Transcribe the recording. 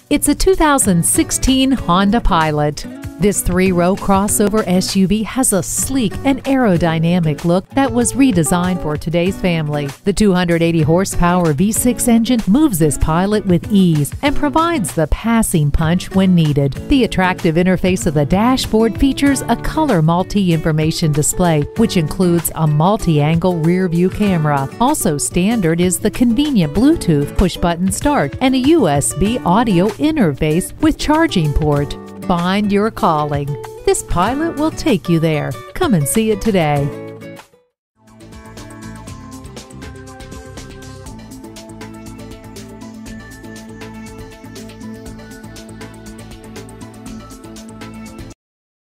It's a 2016 Honda Pilot. This 3-row crossover SUV has a sleek and aerodynamic look that was redesigned for today's family. The 280 horsepower V6 engine moves this Pilot with ease and provides the passing punch when needed. The attractive interface of the dashboard features a color multi-information display, which includes a multi-angle rear view camera. Also standard is the convenient Bluetooth push-button start and a USB audio interface with charging port. Find your calling. This Pilot will take you there. Come and see it today.